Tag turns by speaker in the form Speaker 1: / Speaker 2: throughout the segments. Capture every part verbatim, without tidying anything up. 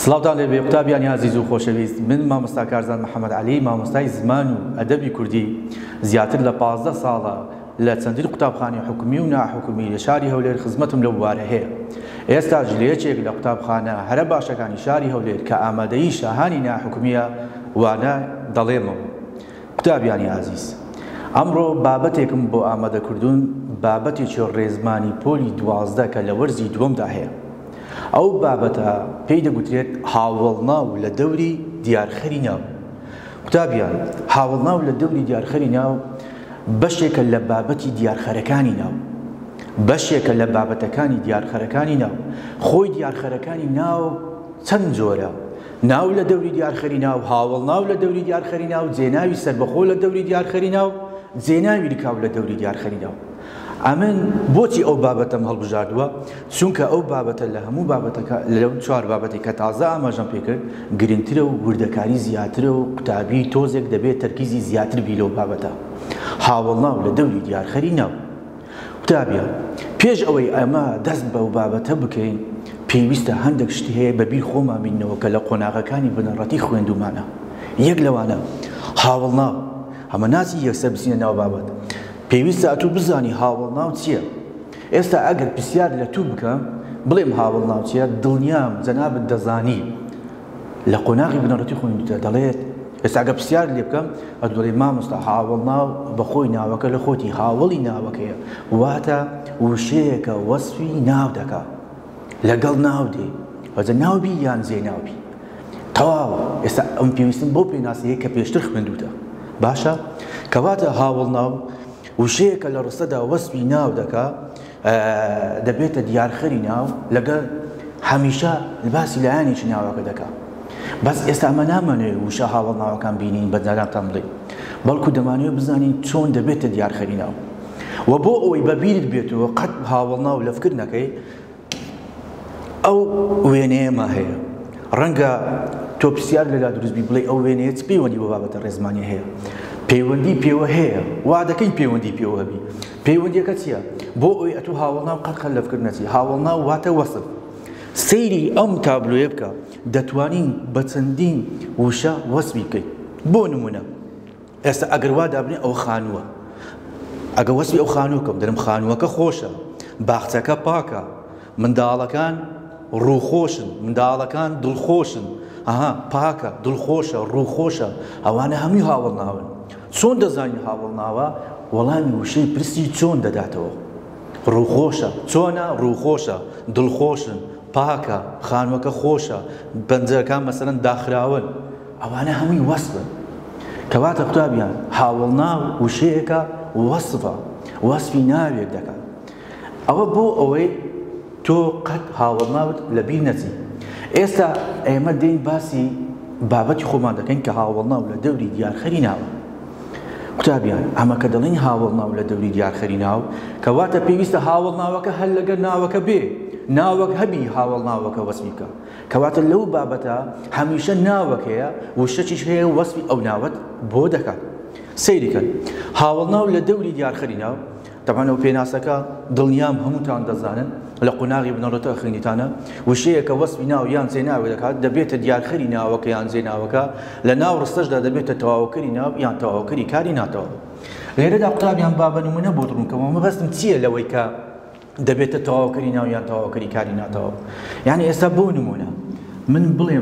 Speaker 1: سڵاوتان لێبێ قوتابیانی عەزیز و خۆشەویست، من مامۆستا کارزان محەممەد عەلی، مامۆستای زمان و ئەدەبی کوردی زیاتر لە پازدە ساڵە لە چەندین قوتابخانەی حکومی و ناحکومی لە شاری هەولێر خزمەتم لەو بوارە هەیە. ئێستاش لە یەکێک لە قوتابخانە هەرە باشەکانی شاری هەولێر کە ئامادەیی شاهانی ناحکومیە وانە دەڵێمەوە. قوتابیانی عەزیز، ئەمڕۆ بابەتێکم بۆ ئامادەکردوون، بابەتێکی ڕێزمانی پۆلی دوازدە کە لە وەرزی دووەمدا هەیە. ئەو بابەتە پێی دەگوترێت هاوڵناو لە دەوری دیارخەری ناو. قوتابیان، هاوڵناو لە دەوری دیارخەری ناو بەشێکە لە بابەتی دیارخەرەکانی ناو، بەشێکە لە بابەتەکانی دیارخەرەکانی ناو. خۆی دیارخەرەکانی ناو چەند جۆرە؟ ناو لە دەوری دیارخەری ناو، هاوڵناو لە دەوری دیارخەری ناو، جێناوی سەربەخۆ لە دەوری دیارخەری ناو، جێناوی رکاو لە دەوری دیارخەری ناو. ئەمن بۆچی ئەو بابەتەم هەڵبژاردووە؟ چونکە ئەو بابەتە لە هەموو بابەتەکە لەو چوار بابەتی کە تازە ئاماژەم پێکرد گرنگترە و وردەکاری زیاترە و قوتابی تۆزێک دەبێت تەرکیزی زیاتر بی لەو بابەتە. هاوڵناو لە دەوری دیارخەری ناو. قوتابیان، پێش ئەوەی ئەمە دەست بەو بابەتە بکەین پێویستە هەندێک شتی هەیە بەبیر خۆمان بینەوە کە لە قۆناغەکانی بنەڕەتی خوێندومانە. یەک لەوانە هاوڵناو. ئەمە ناچی یەکسەر بچینە ناو بابەت. پێویستە ئەتوو بزانی هاوڵناو چییە. ئێستا ئەگەر پرسیار لە تو بکەم بڵێم هاوڵناو چییە، دڵنیام جەنابت دەزانی لە قۆناغی بنەڕەتی خوێندوتە. دەڵێت ئێستا ئەگەر پرسیار لێ بکەم ئەدوڵێ مامۆستا هاوڵناو بەخۆی ناوەکە لە خۆتی هاوڵی ناوەکەیە، واتە وشەیەکە وەسفی ناو دەکا لەگەڵ ناو دێ، ئەجە ناوبی یان جێناوبی. تەواوە. ئێستا ئەم پێویستم بۆ پێناسەیە کە پێشتر خوێندوتە. باشە؟ کەواتە هاوڵناو وشەیەکە لە ڕستەدا وەسفی ناو دەکا، دەبێتە دیارخەری ناو، لەگەڵ هەمیشە باسی لایەنێکی ناوەکە دەکا. بەس ئێستا ئەمە نامانەوێت وشە هاوڵناوەکان بینین بە جاراتان بڵێ، بەڵکو دەمانەوێت بزانین چۆن دەبێتە دیارخەری ناو. و بۆ ئەوەی بەبیرت بێتەوە قەت هاوڵناو لە فکر نەکەی، ئەو وێنەیەمە هەیە. ڕەنگە تۆ پرسیار لەلا دروستبی بڵێ ئەو وێنەیە چ پەیوەندی بۆ بابەتە ڕێزمانی هەیە؟ پەیوەندی پێوە هەیە، وا دەکەین پەیوەندی پێوە هەبی. پەیوەندیەکە چییە؟ بۆ ئەوی ئەتوو هاوڵناو قەت خەل لە فکر نەچی. هاوڵناو واتە وەسف. سەیری ئەم تابلۆیە بکە، دەتوانین بە چەندین وشە وەسفی بکەین. بۆ نمونە ئێستا ئەگەر وا دابنێ ئەو خانووە، ئەگە وەسفی ئەو خانووەکەم دەرم خانووەکە خۆشە، باخچەکە پاکە، منداڵەکان ڕووخۆشن، منداڵەکان دڵخۆشن. ئەها پاکە، دڵخۆشە، ڕووخۆشە، ئەوانە هەمووی هاوڵناون. چۆن دەزانین هاوڵناوە؟ وەڵامی وشەی پرسی چۆن دەداتەوە. ڕووخۆشە، چۆنە؟ ڕووخۆشە، دڵخۆشن، پاکە، خانووەکە خۆشە، پەنجەرەکان مەسەلەن داخراون. ئەوانە هەمووی وەسفن. کەواتە قوتابیان، هاوڵناو وشەیەکە وەسفە، وەسفی ناوێک دەکات. ئەوە بۆ ئەوەی تۆ قەت هاوڵناوت لەبیر نەچی. ئێستا ئێمە دێین باسی بابەتی خۆمان دەکەین کە هاوڵناو لە دەوری دیارخەری ناوە. قوتابیان، ئەمە کە دەڵێن هاوڵناو لە دەوری دیارخەری ناو، کەواتە پێویستە هاوڵناوەکە هەر لەگەر ناوەکە بێ، ناوەک هەبی هاوڵناوەکە وەسفی بکە. کەواتە لەو بابەتە هەمیشە ناوەکەیە، وشەچیش هەیە وەسفی ئەو ناوەت بۆ دەکات. سەیریکەن هاوڵناو لە دەوری دیارخەری ناو. تەمان ئەو پێناسەکە دڵنیام هەمووتان دەزانن لە قۆناغی بنەڕەتە خوێنیتانە، وشەیەکە وەسفی ناو یان جێناوی دەکات، دەبێتە دیارخەری ناوەکە یان جێناوەکە. لە ناو ڕستەشدا دەبێتە تەواوکەری ناو یان تەواوکەری کاری ناتەوە. لێرەدا قوتابیان با بە نمونە بۆ دڕونکەوە مەبەستم چییە لەوەی کە دەبێتە تەواوکەری ناو یان تەواوکەری کاری ناتەوە؟ یعنی ئێستا بۆ نمونە من بڵێم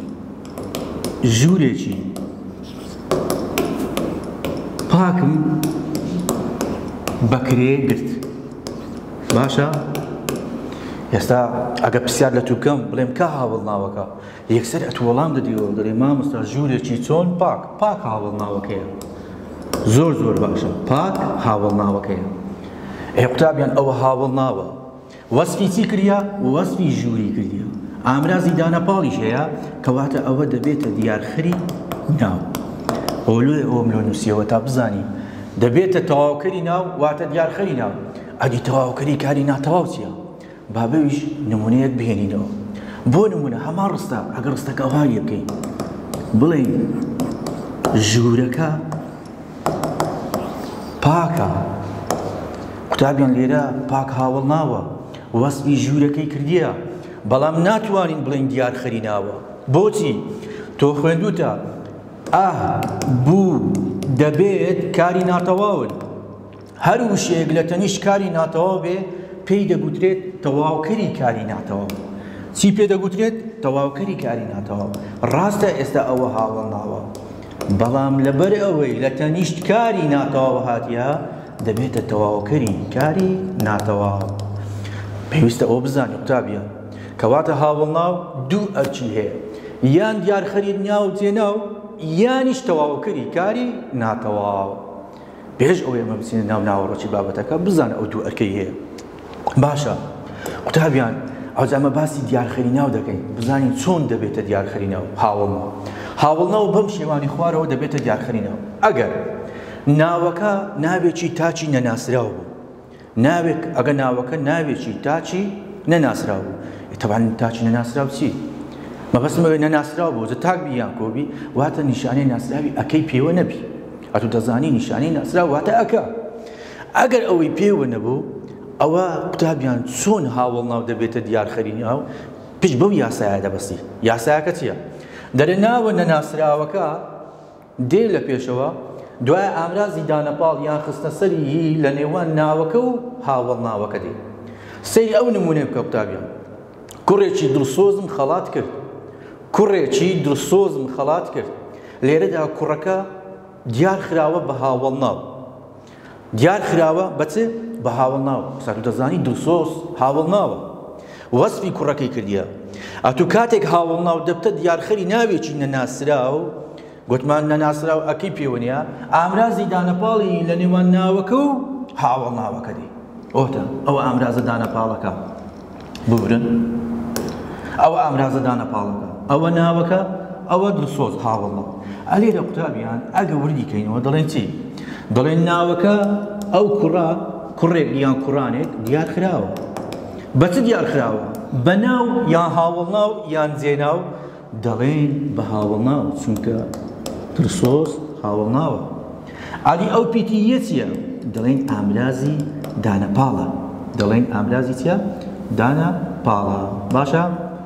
Speaker 1: ژوورێکی پاکم بەکرێ گرت. باشە؟ ئێستا ئەگە پرسیار لە تو بکەم بڵێم کە هاوڵناوەکە، یەکسەر ئەتو وەڵام دەدیەوە، دەڵێ مامۆستا ژوورێکی چۆن پاک، پاک هاوڵناوەکەیە. زۆر زۆر باشە، پاک هاوڵناوەکەیە. ئێ قوتابیان، ئەوە هاوڵناوە. وەسفی چی کردیا؟ وەسفی ژووری کردیا. ئامرازی دانەپاڵیش هەیە، کەواتە ئەوە دەبێتە دیارخەری ناو. ئۆلوێ ئەوم لۆ نووسیەوە تا بزانی دەبێتە تەواوکەری ناو واتە دیارخەری ناو. ئەدی تەواوکەری کاری ناتەواو چییە؟ با بەویش نمونەیەک بهێنینەوە. بۆ نمونە هەمان ڕستە ئەگەر ڕستەکە ئەوهایە بکەین بڵێین ژوورەکە پاکە. قوتابیان لێرە پاک هاوڵناوە، وەسفی ژوورەکەی کردیە، بەڵام ناتوانین بڵین دیارخەری ناوە. بۆچی؟ تۆ خوێندووتە ئا بوو دەبێت کاری ناتەواون، هەر وشەیەک لە تەنیشت کاری ناتەواو بێ پێی دەگوترێت تەواوکەری کاری ناتەواو. چی پێ دەگوترێت؟ تەواوکەری کاری ناتەواو. ڕاستە ئێستا ئەوە هاوڵ ناوە، بەڵام لەبەر ئەوەی لە تەنیشت کاری ناتەواو هاتیە دەبێتە تەواوکەری کاری ناتەواو. پێویستە ئەوە بزانێ قوتابیان کەواتە هاوڵ ناو دوو ئەرچی هەیە، یان دیارخەری ناو جێناو یانیش تەواوکەری کاری ناتەواو. پێش ئەوەی ئەمە بچینە ناو ناوەڕۆکی بابەتەکە بزانە ئەو دوو ئەرکەی هەیە. باشە قوتابیان ئەوجا ئەمە باسی دیارخەری ناو دەکەین، بزانین چۆن دەبێتە دیارخەری ناو هاوڵ ناو. هاوڵ ناو بەم شێوانی خوارەوە دەبێتە دیارخەری ناو. ئەگەر ناوەکە ناوێکی تاچی نەناسراو بوو، ناوێک ئەگە ناوەکە ناوێکی تاچی نەناسراو بوو، تەبعاً تاچی نەناسراو چی؟ مەبەستمەوەی نەناسراو بوو، جە تاک بیان کۆبی واتە نیشانەی ناسراوی ئەکەی پێوە نەبی. ئەتوو دەزانی نیشانەی ناسراو واتە ئەکە. ئەگەر ئەوەی پێوە نەبوو ئەوە قوتابیان چۆن هاوڵ ناو دەبێتە دیارخەری ناو؟ پێش بەو یاسایە دەبەستی. یاسایەکە چییە؟ دەرێ ناوە نەناسراوەکە دێ لە پێشەوە دوای ئامرازی دانەپاڵ یان خستە سەری لە نێوان ناوەکە و هاوڵ ناوەکە دێ. سەیری ئەو نمونەی بکە قوتابیان. کوڕێکی دڵسۆزم خەڵات کرد، کوڕێکی دڵسۆزم خەڵات کرد. لێرەدا کوڕەکە دیار خراوە بە هاوڵ ناو. دیار خراوە بەچ؟ بە هاوڵ ناو. سەر دەزانی دڵسۆز هاوڵ ناوە. وەسفی کوڕەکەی کردیە. ئەتوو کاتێک هاوڵ ناو دەبتە دیارخەری ناوێکی نەناسراو، گوتمان نەناسراو ئەکەی پێوە نیە، ئامرازی دانەپاڵی لە نێوان ناوەکە و هاوڵ ناوەکە دی. ئۆتە ئەوە ئامرازە دانەپاڵەکە ببرن، ئەوە ئامرازە دانەپاڵەکە، ئەوە ناوەکە، ئەوە دڵسۆز هاوڵ ناو. ئەلێرە قوتابیان ئەگە وردی کەینەوە دەڵێن چی؟ دەڵێن ناوەکە ئەو کوڕا کوڕێک یان کوڕانێک دیار خراوە. بەچ دیار خراوە؟ بە ناو یان هاوڵ ناو یان جێناو؟ دەڵێن بە هاوڵ ناو، چونکە دڵسۆز هاوڵ ناوە. ئالی ئەو پیتیە چییە؟ دەڵێن ئامرازی دانەپاڵە. دەڵێن ئامرازی چییە؟ دانەپاڵە. باشە؟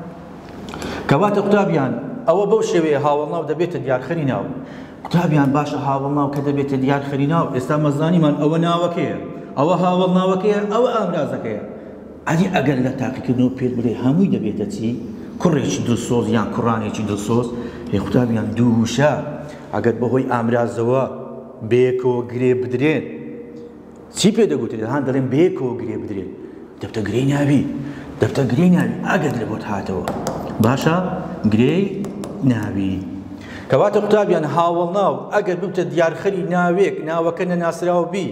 Speaker 1: کەواتە قوتابیان ئەوە بەو شێوەیە هاوڵ ناو دەبێتە دیارخەری ناو. قوتابیان باشە هاوڵ ناو کە دەبێتە دیارخەری ناو، ئێستا مەزانیمان ئەوە ناوەکەیە، ئەوە هاوڵ ناوەکەیە، ئەوە ئامرازەکەیە. ئەدی ئەگەر لە تاقیکردنەوە پێت بڵێ هەمووی دەبێتە چی؟ کوڕێکی دڵسۆز یان کوڕانێکی دڵسۆز. هێ قوتابیان دوو وشە ئەگەر بەهۆی ئامرازەوە بەیەکەوە گرێ بدرێن چی پێ دەگوترێت؟ هەان دەڵێن بەیەکەوە گرێ بدرێن دەبتە گرێی ناوی، دەبتە گرێی ناوی ئەگەر لە بۆت هاتەوە. باشە؟ گرێی ناوی. کەواتە قوتابیان هاوڵ ناو ئەگەر ببتە دیارخەری ناوێک ناوەکە نەناسراوە بی،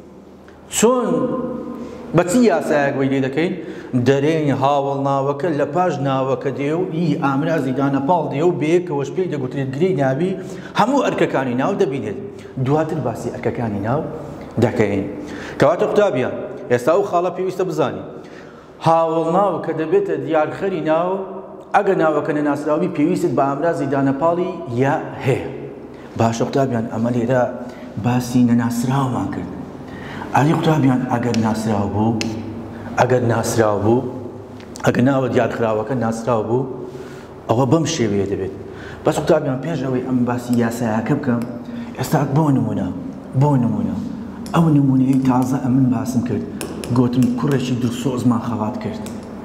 Speaker 1: چۆن بەچی یاسایەک وەی لێ دەکەین؟ دەرێن هاوڵ ناوەکە لە پاش ناوەکە دێ و ئی ئامرازی دانەپاڵ دێ و بەیەکەوەش پێی دەگوترێت گرێی ناوی، هەموو ئەرکەکانی ناو دەبینێت. دواتر باسی ئەرکەکانی ناو دەکەین. کەواتە قوتابیان ئێستا ئەو خاڵە پێویستە بزانین هاوڵ ناو کە دەبێتە دیارخەری ناو ئەگەر ناوەکە نەناسراوی پێویست بە ئامرازی دانەپاڵی یا هەیە. باشە قوتابیان ئەمە لێرە باسی نەناسراومان کرد. ئەلی قوتابیان ئەگەر ناسراو بوو، ئەگەر ناسراو بوو، ئەگەر ناوە دیارخراوەکە ناسراو بوو، ئەوە بەم شێوەیە دەبێت. بەس قوتابیان پێش ئەوەی ئەم باسی یاسایەکە بکەم، ئێستا بۆ نمونە بۆ نمونە ئەو نمونەیەی تازە ئەمن باسم کرد، گوتم کوڕێکی دڵسۆزمان خەڵات کرد.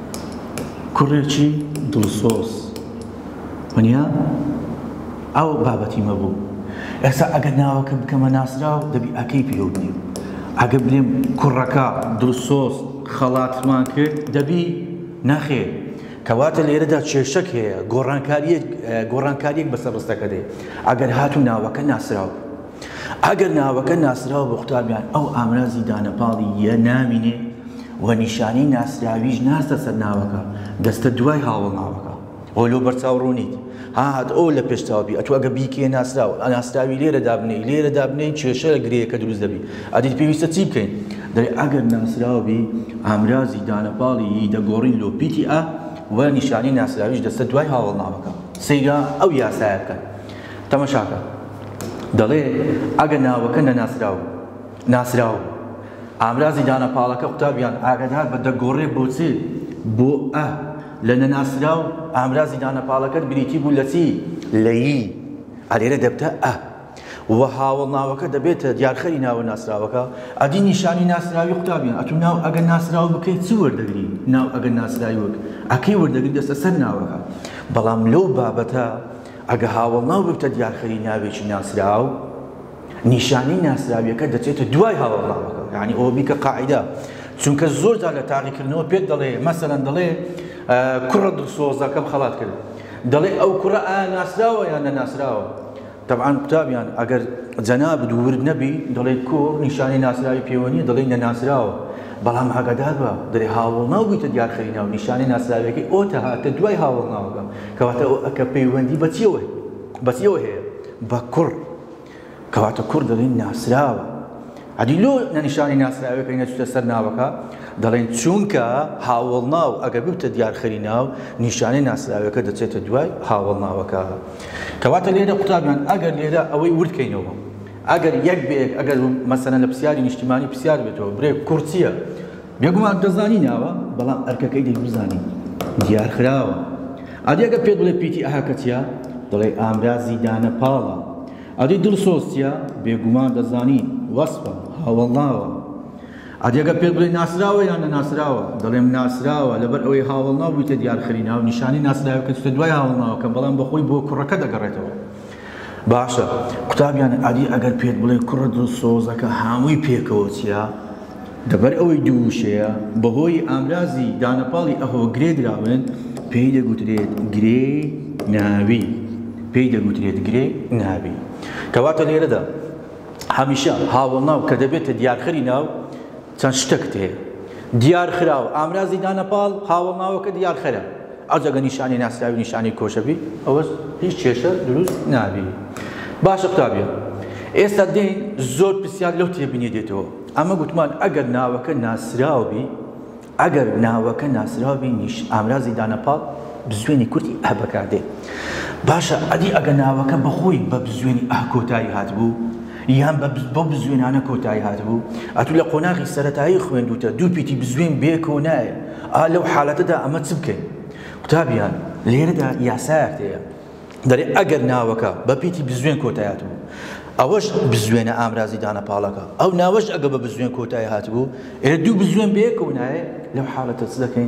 Speaker 1: کوڕێکی دڵسۆز وەنیا ئەو بابەتی مەبوو. ئێستا ئەگەر ناوەکە بکەمە ناسراو دەبی ئەکەی پێوە بنێم. ئەگە بڵێم کوڕەکە دڵسۆز خەڵاتمان کرد دەبی نەخێر. کەواتە لێرەدا کێشەک هەیە، گۆڕانکاریەک بەسەر ڕستەکە دێ. ئەگەر هاتوو ناوەکە ناسراو، ئەگەر ناوەکە ناسراو بە قوتابیان ئەو ئامرازی دانەپاڵی یە نامینێ و نیشانەی ناسراویش ناستە سەر ناوەکە، دەستە دوای هاوڵ ناوەکە. ئۆلۆ بەرچاو ڕوونیت هات ئەو لە پێشچاوبی ئەتوو ئەگە بیکێ ناسراوە ناسراوی لێرە دابنەی لێرە دابنەی کێشە لە گرەیەکە دروست دەبی. ئەدیت پێویستە چی بکەین؟ دەڵێ ئەگەر ناسراوبی ئامرازی دانەپاڵی دەگۆڕین لۆ پیتی ئا و نیشانی ناسراویش دەستە دوای هاوڵ ناوەکە. سەیرا ئەو یاسایە بکەن. تەماشاکە دەڵێ ئەگە ناوەکە نەناسراو ناسراو ئامرازی دانەپاڵەکە قوتابیان ئاگادار بە دەگۆڕێ بۆ چێ؟ بۆ ئا لە نەناسرا و ئامرازی دانەپاڵەکەت بریتی بوو لە چی؟ لەیی ئەلێرە دەبتە ئە و هاوڵ ناوەکە دەبێتە دیارخەری ناوە ناسراوەکە ئەدی نیشانی ناسراوی قوتابیان ئەتو ناو ئەگەر ناسراو بکەیت چی وەردەگری ناو ئەگەر ناسراوی وەک ئەکەی وەردەگری دەستە سەر ناوەکە بەڵام لەو بابەتە ئەگە هاوڵ ناو ببتە دیارخەری ناوێکی ناسراو نیشانی ناسراویەکە دەچێتە دوای هاوڵ ناوەکە یعنی ئەوە بیکە قاعیدە چونکە زۆرجا لە تاقیکردنەوە پێت دەڵێ مەسەلەن دەڵێ کوڕە دڵسۆزەکەم خەڵات کرد دەڵێ ئەو کوڕە ئایا ناسراوە یان نەناسراوە طبعا قوتابیان ئەگەر جەنابت ورد نەبی دەڵێ کوڕ نیشانی ناسراوی پەیوەنیە دەڵێ نەناسراوە بەڵام ئاگادار بە دەڵێ هاوڵ ناو بوویتە دیارخەری ناو نیشانی ناسراویەکەی ئۆتە هاتە دوای هاوڵ ناوەکە کەواتە ئەکە پەیوەندی بە چیەوە بە چیەوە هەیە بە کوڕ کەواتە کوڕ دەڵێن ناسراوە ئەدی لۆ نەنیشانی ناسراوەکەی نەچوتە سەر ناوەکە دەڵێن چونکە هاوڵ ناو ئەگەر ببتە دیارخەری ناو نیشانی ناسراوەکە دەچێتە دوای هاوڵ ناوەکە کەواتە لێرە قوتابیان ئەگەر لێرە ئەوەی وردکەینەوە ئەگەر یەک بێک ئەگەر مەسەلەن لە پرسیاری نیشتیمانی پرسیار بێتەوە برێ کوڕ چییە بێگومان دەزانی ناوە بەڵام ئەرکەکەی دەیبزانی دیارخراوە ئەدی ئەگەر پێت بڵێ پیتی ئەهەکە چییە دەڵێ ئامرازی دانەپاڵە ئەدی دڵسۆز چییە بێگومان دەزانی وەسفە هاوڵ ناوە ئەدی ئەگەر پێت بڵێ ناسراوە یان نەناسراوە دەڵێم ناسراوە لەبەر ئەوەی هاوڵ ناو بوویتە دیارخەری ناو نیشانی ناسراوەکە چوتە دوای هاوڵ ناوەکە بەڵام بەخۆی بۆ کوڕەکە دەگەڕێتەوە باشە قوتابیان ئەدی ئەگەر پێت بڵێ کوڕە دڵسۆزەکە هەمووی پێکەوە چییە دەبەر ئەوەی دووشەیە بەهۆی ئامرازی دانەپاڵی ئەهۆ گرێ دراون پێی دەگوترێت گرێ ناوی پێی دەگوترێت گرێ ناوی کەواتە لێرەدا هەمیشە هاوڵ ناو کە دەبێتە دیارخەری ناو چەند شتێکت هەیە دیارخراو ئامرازی دانەپاڵ هاوڵ ناوەکە دیارخەرە ئەوجەگە نیشانی ناسراوی نیشانی کۆشەبی ئەوەش هیچ کێشە دروست نابی باشە قوتابیان ئێستا دێین زۆر پرسیار لەو تێبینێ دێتەوە ئەمە گوتمان ئەگەر ناوەکە ناسراوبی ئەگەر ناوەکە ناسراوبی نیش ئامرازی دانەپاڵ بزوێنی کورتی ئە بەکاردێ باشە ئەدی ئەگە ناوەکە بەخۆی بە بزوێنی ئا کۆتایی هاتبوو یان بە بزوێنانە کۆتایی هاتبوو ئەتو لە قۆناغی سەرەتایی خوێندوتە دوو پیتی بزوێن بێکۆ نایە ئا لەو حالەتەدا ئەمە چ بکەین قوتابیان لێرەدا یاسایەک هەیە دەڵێ ئەگەر ناوەکە بە پیتی بزوێن کۆتایی هاتبوو ئەوەش بزوێنە ئامرازی دانەپاڵەکە ئەو ناوەش ئەگە بە بزوێن کۆتایی هاتبوو ئێرە دوو بزوێن بێکۆ نایە لەو حالەتە چ دەکەین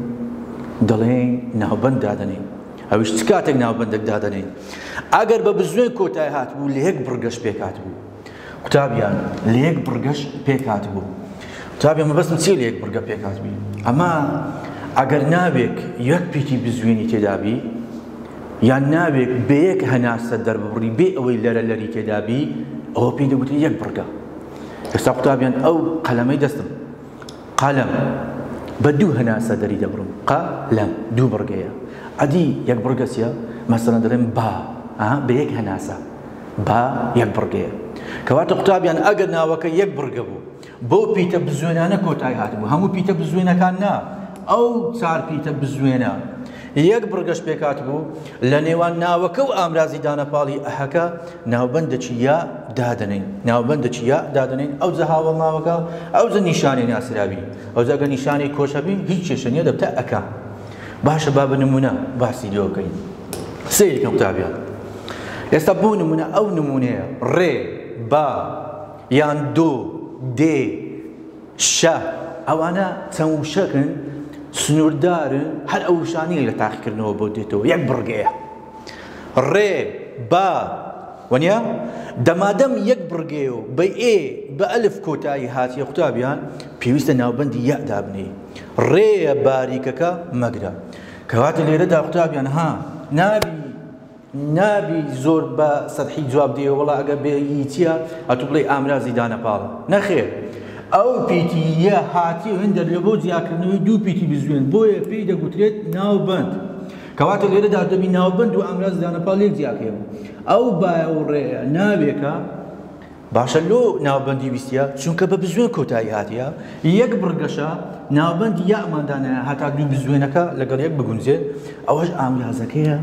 Speaker 1: دەڵێن ناوبەند دادەنین ئەویش چ کاتێک ناوبەندێک دادەنین ئەگەر بە بزوێن کۆتایی هاتبوو لە یەک بڕگەش پێک هاتبوو قوتابیان لە یەک بڕگەش پێک هاتبوو قوتابیان مەبەستم چی لە یەک بڕگە پێک هاتبووی ئەمە ئەگەر ناوێک یەک پیتی بزوێنی تێدابی یان ناوێک بە یەک هەناسە دەربڕی بێ ئەوەی لەرە لەری تێدابی ئەوە پێی دەگوترێت یەک بڕگە ئێستا قوتابیان ئەو قەلەمەی دەستم قەلەم بە دوو هەناسە دەری دەبڕم قەلەم دوو بڕگەیە ئەدی یەک بڕگە چییە مەسەڵەن دەڵێن با بە یەک هەناسە با یەک بڕگەیە کەواتە قوتابیان ئەگەر ناوەکە یەک بڕگە بوو بۆ پیتە بزوێنانە کۆتایی هاتبوو هەموو پیتە بزوێنەکان نا ئەو چار پیتە بزوێنە یەک بڕگەش پێکات بوو لە نێوان ناوەکە و ئامرازی دانەپاڵی ئەهەکە ناوبەندێکی یا دادنین ناوبەندێکی یا دادنین ئەو جە هاوڵ ناوەکە ئەو جە نیشانی ناسراوی ئەو جەگە نیشانی کۆشەبی هیچ کێشە نییە دەبتە ئەکا باشە با بە نمونە باسی لێوەکەین سەیرکە قوتابیان ئێستا بۆ نمونە ئەو نمونەیە ڕێ با یان دۆ دێ شە ئەوانە چەند وشەکن سنووردارن هەر ئەو وشانەیە لە تاقیکردنەوە بۆ دێتەوە یەک بڕگەیە ڕێ با وەنیا دەمادەم یەک بڕگەیە و بە ئێ بە ئەلف کۆتایی هاتیە قوتابیان پێویستە ناوبەندی یا دابنێ ڕێیە باریکەکە مەگرە کەواتە لێرەدا قوتابیان ها نابی نابی زۆر بە سەدحی جواب دێ وەڵا ئەگە بێ چییە ئەتو بڵێ ئامرازی دانەپاڵە نەخێر ئەو پیتی یە هاتی و هەندێک لە بۆ جیاکردنەوەی دوو پیتی بزوێن بۆیە پێی دەگوترێت ناوبەند کەواتە لێرەدا دەبی ناوبەند و ئامرازی دانەپاڵ یەک جیاکەوە ئەو بایە و ڕێیە نابێکە باشە لۆ ناوبەندی ویستە چونکە بە بزوێن کۆتایی هاتیە یەک بڕگەشە ناوبەندی یا ئەماندانەیە هەتا دوو بزوێنەکە لەگەڵ یەک بگونجێت ئەوەش ئامرازەکەیە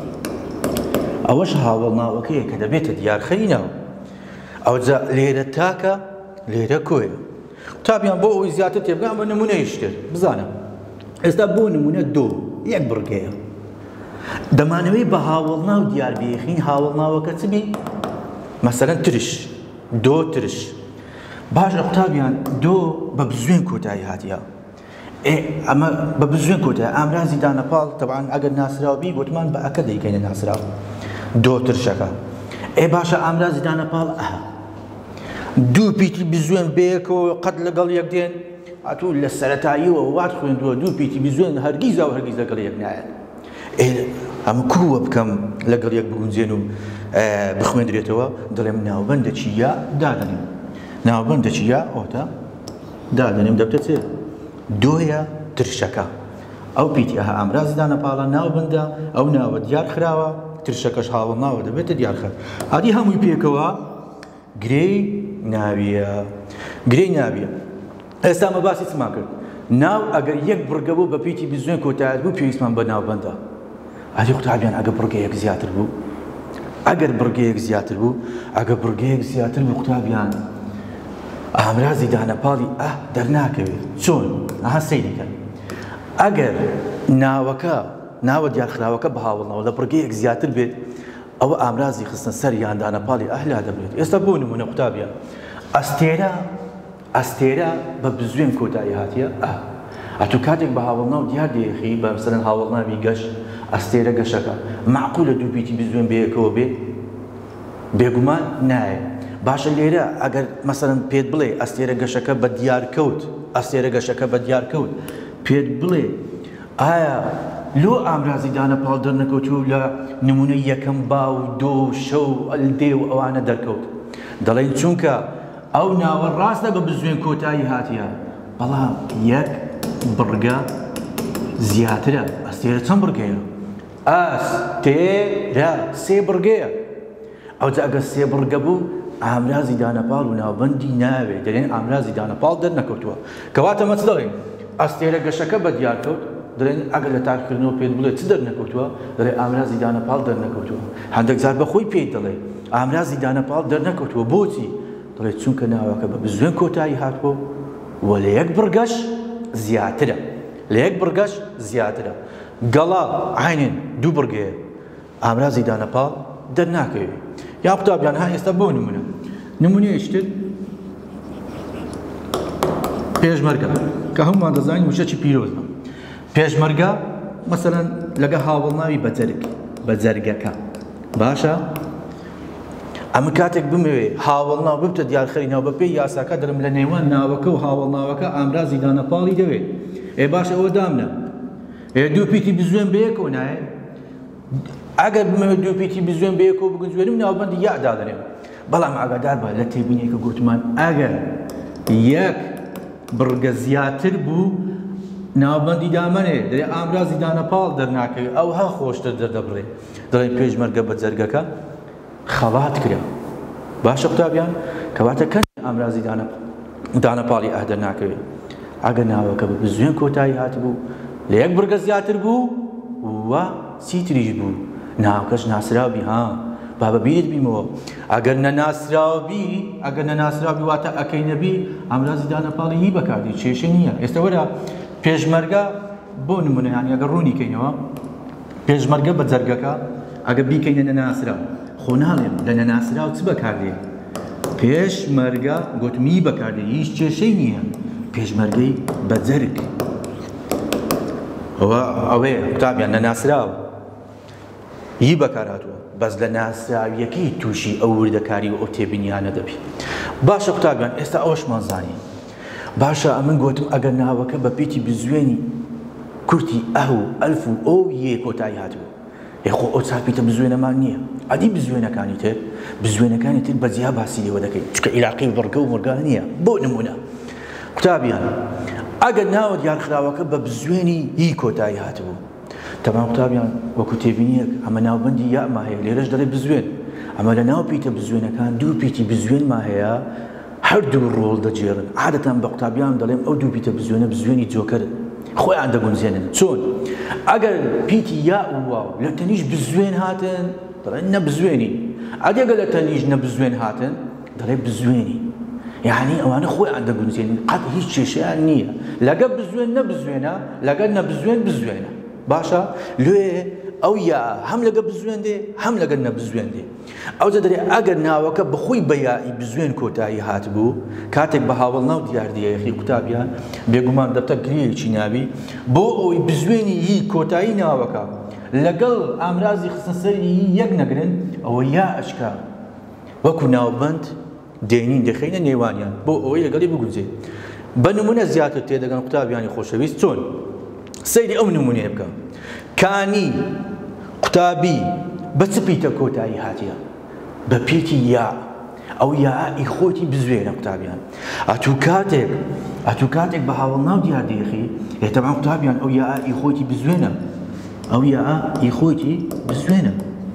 Speaker 1: ئەوەش هاوڵ ناوەکەیە کە دەبێتە دیارخەری ناو ئەوجا لێرە تاکە لێرە کۆیە قوتابیان بۆ ئەوەی زیاتر تێبگەم بە نمونەیەشتر بزانم ئێستا بۆ نمونە دۆ یەک بڕگەیە دەمانەوەی بە هاوڵنا و دیاربێخین هاوڵناوەکە چ بی مەسەلەن ترش دۆ ترش باشە قوتابیان دۆ بە بزوێن کۆتایی هاتیە ئەمە بە بزوێن کۆتایی ئامرازی دانەپاڵ تەبعاً ئەگەر ناسراوبی گوتمان بە ئەکە دەیکەینە ناسراو دۆ ترشەکە ئێ باشە ئامرازی دانەپاڵ ئەها دوو پیتی بزوێن بەیەکەوە قەت لەگەڵ یەک دێن ئەتوو لە سەرەتاییەوە وات خوێندووە دوو پیتی بزوێن هەرگیز و هەرگیز لەگەڵ یەک نایەن ئەمە کووە بکەم لەگەڵ یەک بگونجێن و بخوێندرێتەوە دەڵێم ناوبەندە چیە دادەنێم ناوبەندە چیە ئۆتە دادەنێم دەبتە چێ دۆیە ترشەکە ئەو پیتی ئەها ئامرازی دانەپاڵە ناوبەندە ئەو ناوە دیار خراوە ترشەکەش هاوڵ ناوە دەبێتە دیارخە هادی هەمووی پێکەوە گرێی ناویە گرێی ناویە ئێستا مە باسی چمان کرد ناو ئەگەر یەک بڕگە بوو بە پیتی بزوێن کۆتاییت بوو پێویستمان بە ناوبەندە هادی قوتابیان ئەگەر بڕگەیەک زیاتر بوو ئەگەر بڕگەیەک زیاتر بوو ئەگەر بڕگەیەک زیاتر بوو قوتابیان ئامرازی دانەپاڵی ئەه دەرناکەوێت چۆن ئەها سەیریکەن ئەگەر ناوەکە ناوە دیارخراوەکە بە هاوڵنەوە لە بڕگەیەک زیاتر بێت ئەوە ئامرازی خستن سەر یان دانەپاڵی ئەهلا دەبێت ئێستا بۆ نمونە قوتابیان ئەستێرە ئەستێرە بە بزوێن کۆتایی هاتیە ئە ئەتوو کاتێک بە هاوڵناو دیار دێخی بە مەسەلەن هاوڵناوی گەشت ئەستێرە گەشەکە معقولە دوو پیتی بزوێن بەیەکەوە بێ بێگومان نایە باشە لێرە ئەگەر مەسەلەن پێت بڵێ ئەستێرە گەشەکە بە دیارکەوت ئەستێرە گەشەکە بە دیارکەوت پێت بڵێ ئایا لۆ ئامرازی دانەپاڵ دەرنەکەوتوو لە نمونەی یەکەم با و دۆ و شەو ئەلدێ و ئەوانە دەرکەوت دەڵێن چونکە ئەو ناوە ڕاستە بە بزوێن کۆتایی هاتیە بەڵام یەک بڕگە زیاترە ئەستێرە چەند بڕگەیە ئەستێرە سێ بڕگەیە ئەوجا ئەگەر سێ بڕگە بوو ئامرازی دانەپاڵ و ناوبەندی ناوێ دەڵێن ئامرازی دانەپاڵ دەرنەکەوتووە کەواتە مەچ دەڵێن ئەستێرە گەشەکە بە دیارکەوت دەڵێن ئەگەر لە تاقیکردنەوە پێت بڵێ چ دەرنەکەوتووە دەڵێ ئامرازی دانەپاڵ دەرنەکەوتووە هەندێک جار بەخۆی پێی دەڵێ ئامرازی دانەپاڵ دەرنەکەوتووە بۆچی دەڵێ چونکە ناوەکە بە بزوێن کۆتایی هاتبوو و لە یەک بڕگەش زیاترە لە یەک بڕگەش زیاترە گەڵا عینێن دوو بڕگەیە ئامرازی دانەپاڵ دەرناکەوێت یا قوتابیان ها ئێستا بۆ نمونە نمونەیەشتر پێشمەرگە کە هەمومان دەزانین وشەی پیرۆزە پێشمەرگە مەسەلەن لەگە هاوڵناوی بەجەرگ بەجەرگەکە باشە ئەمە کاتێک بمەوێ هاوڵناو ببتە دیارخەرینەوە بە پێی یاساکە دەرم لە نێوان ناوەکە و هاوڵناوەکە ئامرازی دانەپاڵی دەوێت ئێ باشە ئەوە دامنە ئێ دوو پیتی بزوێن بەیەکەوە نایە ئەگەر بمەوێ دوو پیتی بزوێن بەیەکەوە بگونجوێنم ناوبەندی یادا دەنێم بەڵام ئاگادار بە لە تێبینیەکە گوتمان ئەگەر یەک بڕگە زیاتر بوو ناوبەندی دامەنێ دەڵێ ئامرازی دانەپاڵ دەرناکەوێت ئەو ها خۆشتر دەردەبڕێ دەڵێن پێشمەرگە بەجەرگەکە خەڵات کرا باشە قوتابیان کەواتە کەس ئامرازی دانەپاڵی ئەه دەرناکەوێت ئەگەر ناوەکە بە بزوێن کۆتایی هاتبوو لە یەک بڕگە زیاتر بوو و چیتریش بوو ناوکەش ناسراوبی ها با بەبیرت بیمەوە ئەگەر نەناسراوبی ئەگەر نەناسراوبی واتە ئەکەی نەبی ئامرازی دانەپاڵی هی بەکاردی کێشە نییە ئێستا وەرە پێشمەرگە بۆ نمونەیانی ئەگەر ڕوونی کەینەوە پێشمەرگە بە جەرگەکە ئەگەر بیکەینە نەناسراو خۆ ناڵێم لە نەناسراو چ بەکاردێ پێشمەرگە گوتمی بەکاردێ هیچ کێشەی نییە پێشمەرگەی بە جەرگ ئەوە ئەوەیە قوتابیان نەناسراو هی بەکار هاتووە بەس لە ناسراویەکەی تووشی ئەو وردەکاری و ئەو تێبینیانە دەبی باشە قوتابیان ئێستا ئەوەشمان زانی باشە ئەمن گوتم ئەگەر ناوەکە بە پیتی بزوێنی کورتی ئەه و ئەلف و ئەو یە کۆتایی هاتبوو یخۆ ئەو چاپیتە بزوێنەمان نییە ئەدی بزوێنەکانی تر بزوێنەکانی تر بەجیا باسی لێوە دەکەین چکە عیلاقی بڕگە و مڕگان نییە بۆ نمونە قوتابیان ئەگەر ناوە دیارخراوەکە بە بزوێنی هی کۆتایی هاتبوو تەمام قوتابیان وەکو تێبینیەک ئەمە ناوبەندی یاما هەیە لێرەش دەڵێ بزوێن ئەمە لە ناو پیتە بزوێنەکان دوو پیتی بزوێنما هەیە هەردوو ڕۆڵ دەجێڕن عادەتەن بە قوتابیان دەڵێم ئەو دوو پیتە بزوێنە بزوێنی جۆکەرن خۆیان دەگونجێنن چۆن ئەگەر پیتی یا و واو لە تەنیش بزوێن هاتن دەڵێن نە بزوێنی ئەگەر لە تەنیش نە بزوێن هاتن دەڵێ بزوێنی یعنی ئەوانە خۆیان دەگونجێنن قەت هیچ کێشەیان نییە لەگە بزوێن نە بزوێنە لەگە نە بزوێن بزوێنە باشە لێ ئەو یا هەم لەگە بزوێندێ هەم لەگەر نەبزوێندێ ئەوجا دەرێ ئەگەر ناوەکە بەخۆی بە یایی بزوێن کۆتایی هاتبوو کاتێک بە هاوڵ ناو دیاردیەخی قوتابیان بێگومان دەبتە گرێکی ناوی بۆ ئەوی بزوێنی هی کۆتایی ناوەکە لەگەڵ ئامرازی خستەسەری یەک نەگرن ئەوە یا ئەشکا وەکو ناوبەند دێنین دەخینە نێوانیان بۆ ئەوەی لەگەڵی بگونجێت بە نمونە زیاتر تێدەگەن قوتابیانی خۆشەویست چۆن سەیری ئەو نمونەیە بکە کانی قوتابی بە چ پیتە کۆتایی هاتیە بە پێتی یا ئەو یائی خۆتی بزوێنە قوتابیان ئەتوو کاتێک ئەتوو کاتێک بە هاوڵ ناو دیاردێخی ئێتەمان قوتابیان ئەو یائی خۆتی بزوێنە ئەو یائی خۆتی بزوێنە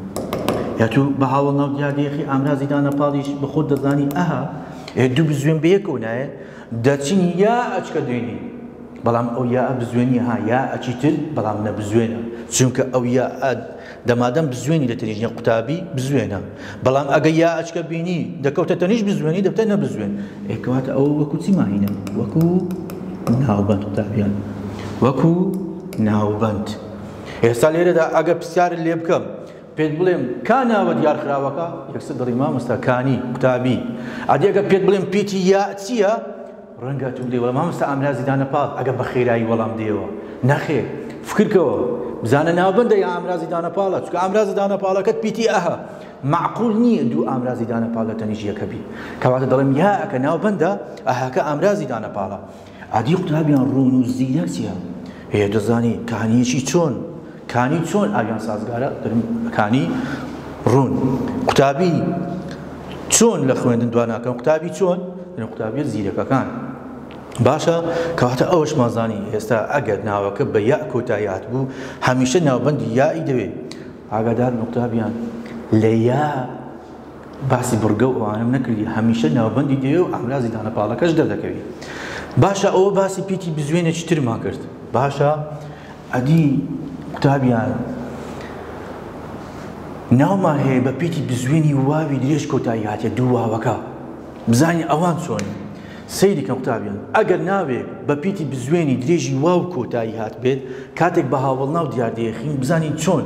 Speaker 1: یاتوو بە هاوڵ ناو دیاردێخی ئامرازی دانەپاڵیش بە خۆت دەزانی ئەها دوو بزوێن بەیەکەوە نایە دەچین یا ئەچکە دوێنی بەڵام ئەو یا بزوێنی ها یا ئەچی تر بەڵام نەبزوێنە چونکە ئەو یا دەمادەم بزوێنی لە تەنیژنە قوتابی بزوێنە بەڵام ئەگە یا ئەچکە بینی دەکەوتە تەنیش بزوێنی دەبتە نەبزوێن ئێکەواتە ئەو وەکو چیماهینە وەکو ناوبەند قوتابیان وەکو ناوبەند ئێستا لێرەدا ئەگە پرسیارت لێ بکەم پێت بڵێم کا ناوە دیارخراوەکە یەکسەر دەڵی مامۆستا کانی قوتابی ئەدی ئەگە پێت بڵێم پیتی یا چییە ڕەنگە تو بڵێ وەڵام مامۆستا ئامرازی دانەپاڵ ئەگە بە خێرایی وەڵام دێەوە نەخێ فکرکەوە بزانە ناوبەندە یا ئامرازی دانەپاڵە چونکە ئامرازی دانەپاڵەکەت پیتی ئەها معقول نییە دوو ئامرازی دانەپاڵ لە تەنیژ یەکە بی کەواتە دەڵێم یا ئەکە ناوبەندە ئەهاکە ئامرازی دانەپاڵە ئەدی قوتابیان ڕۆن و زیرەک چییە هەیە دەزانی کانیەکی چۆن کانی چۆن ئاویان سازگارە کانی ڕوون قوتابی چۆن لە خوێندن دواناکەم قوتابی چۆن قوتابی زیرەکەکان باشە کەواتە ئەوەشمان زانی ئێستا ئەگەر ناوەکە بە یا کۆتاییات بوو هەمیشە ناوبەندی یایی دەوێت ئاگادار قوتابیان لە یا باسی بورگە و ئەوانم نەکردی هەمیشە ناوبەندی دەوێت و ئامرازی دانەپاڵەکەش دەردەکەوێت باشە ئەوە باسی پیتی بزوێنێکی ترمان کرد باشە ئەدی قوتابیان ناومان هەیە بە پیتی بزوێنی واوی درێژ کۆتایی هاتیە دوو واوەکە بزانین ئەوان چۆن سەیری کەم قوتابیان ئەگەر ناوێت بە پیتی بزوێنی درێژی واو کۆتایی هات بێت کاتێک بە هاوڵ ناو دیاردەیەخین بزانین چۆن